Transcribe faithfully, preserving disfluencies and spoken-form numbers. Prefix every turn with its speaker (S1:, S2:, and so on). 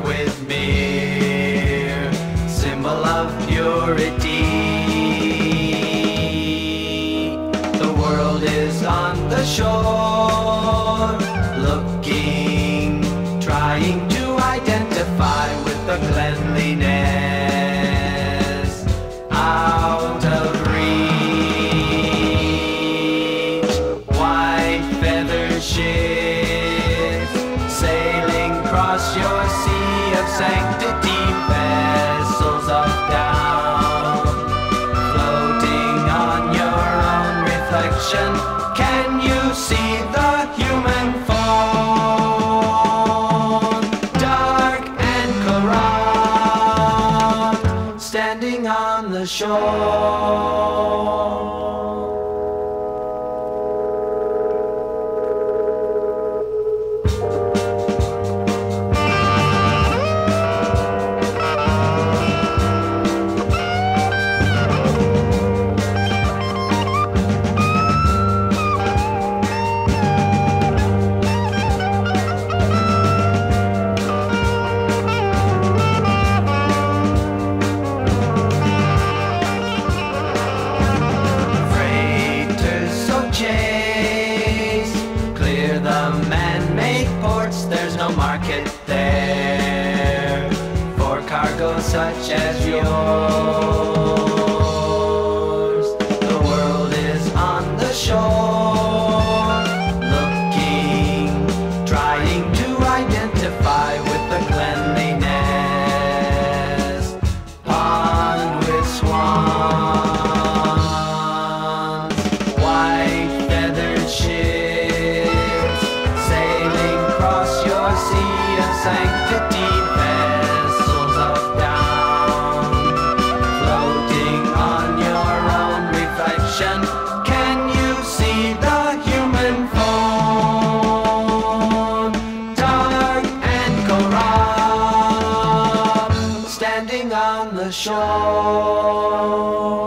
S1: with myrrh, symbol of purity. The world is on the shore, looking, trying to identify with the cleanliness out of reach. White feathered ships sailing across your sea of sanctity, vessels of down, floating on your own reflection. Can you see the human form? Dark and corrupt, standing on the shore. Clear the man-made ports, there's no market there for cargo such as yours. The world is on the shore, looking, trying to identify with the cleanliness. Pond with swans, white feathered ships sailing across your sea of sanctity, vessels of down, floating on your own reflection. Can you see the human form? Dark and corrupt, standing on the shore.